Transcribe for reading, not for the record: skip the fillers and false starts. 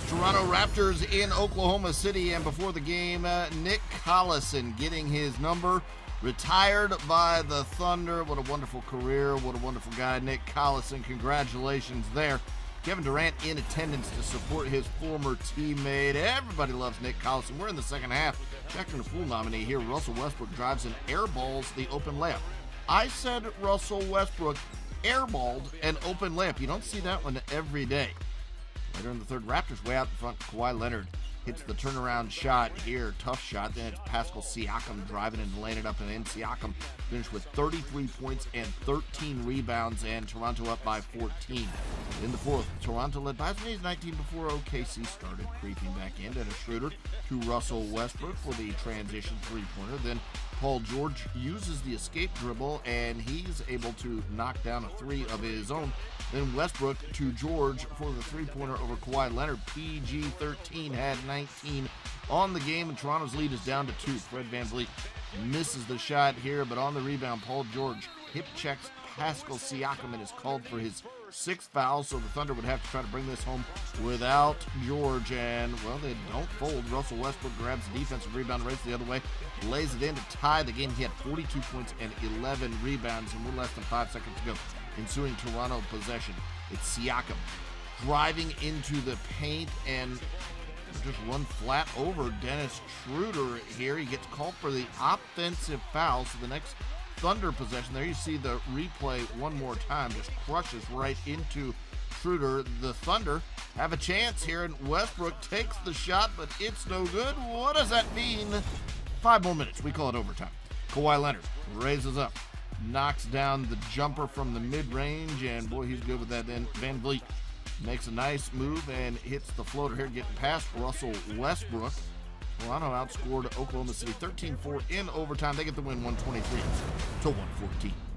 Toronto Raptors in Oklahoma City, and before the game, Nick Collison getting his number, retired by the Thunder. What a wonderful career, what a wonderful guy, Nick Collison. Congratulations there. Kevin Durant in attendance to support his former teammate. Everybody loves Nick Collison. We're in the second half. Checking the Fool nominee here. Russell Westbrook drives and airballs the open layup. I said Russell Westbrook airballed an open layup. You don't see that one every day. Later in the third, Raptors way out in front. Kawhi Leonard hits the turnaround shot here. Tough shot. Then it's Pascal Siakam driving and laying it up and in. Siakam finished with 33 points and 13 rebounds, and Toronto up by 14. In the fourth, Toronto led by as many as 19 before OKC started creeping back in. And a Schroeder to Russell Westbrook for the transition three-pointer. Then Paul George uses the escape dribble, and he's able to knock down a three of his own. Then Westbrook to George for the three-pointer over Kawhi Leonard. PG-13 had 19 on the game, and Toronto's lead is down to 2. Fred VanVleet misses the shot here, but on the rebound, Paul George hip checks Pascal Siakam and is called for his 6th foul, so the Thunder would have to try to bring this home without George, and, well, they don't fold. Russell Westbrook grabs the defensive rebound, races the other way, lays it in to tie the game. He had 42 points and 11 rebounds, and we're less than 5 seconds to go. Ensuing Toronto possession, it's Siakam driving into the paint and just run flat over Dennis Schroeder here. He gets called for the offensive foul, so the next Thunder possession, there you see the replay one more time, just crushes right into Schroeder. The Thunder have a chance here, and Westbrook takes the shot, but it's no good. What does that mean? 5 more minutes. We call it overtime. Kawhi Leonard raises up, knocks down the jumper from the mid-range, and boy, he's good with that. Then VanVleet makes a nice move and hits the floater here, getting past Russell Westbrook. Toronto outscored Oklahoma City 13-4 in overtime. They get the win 123 to 114.